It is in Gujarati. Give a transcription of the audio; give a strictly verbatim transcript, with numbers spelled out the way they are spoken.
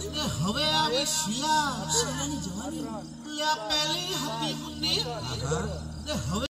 એ હવે આવી શીલા શીલાની જવાની લે પહેલી હતી મુન્ની હવે